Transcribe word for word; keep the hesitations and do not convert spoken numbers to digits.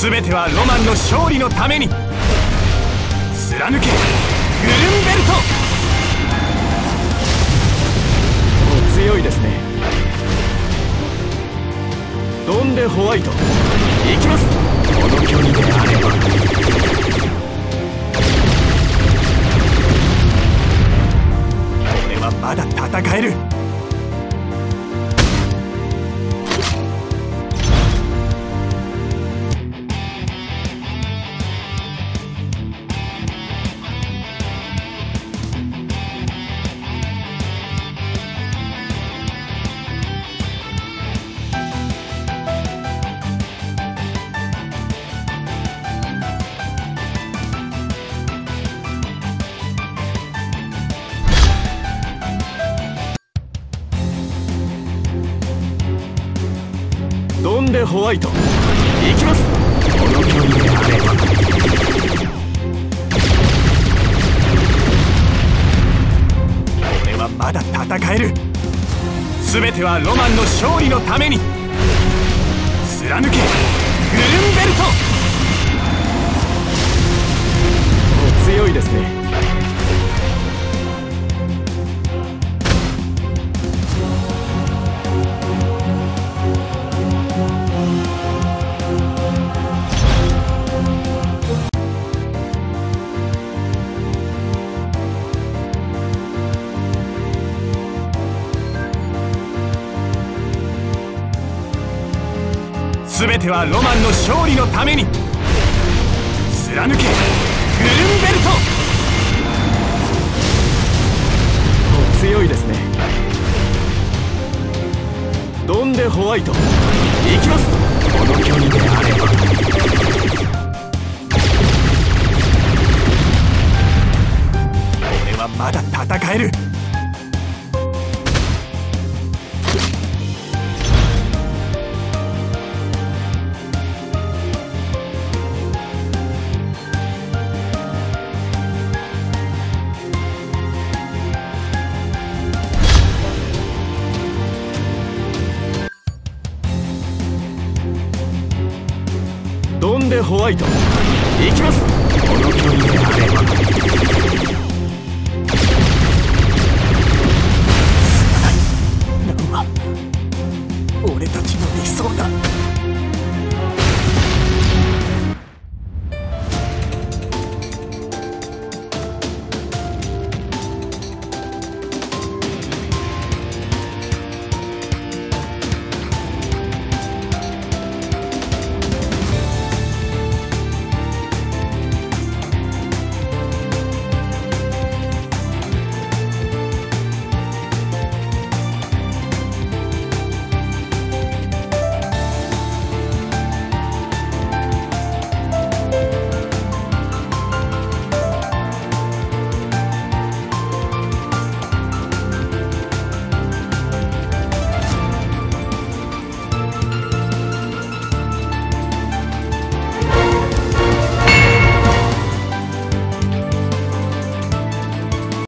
全てはロマンの勝利のために。貫けグルンベルト。お強いですね。ドンデホワイト行きます。この距離であれば俺はまだ戦える。ドンデホワイト行きます。この距離であれば俺はまだ戦える。全てはロマンの勝利のために。貫けグルンベルト。お強いですね。全てはロマンの勝利のために。貫けグルンベルト。お強いですね。ドンデホワイト行きます。この距離であれば俺はまだ戦える。ドンデホワイト行きます。この距離であれば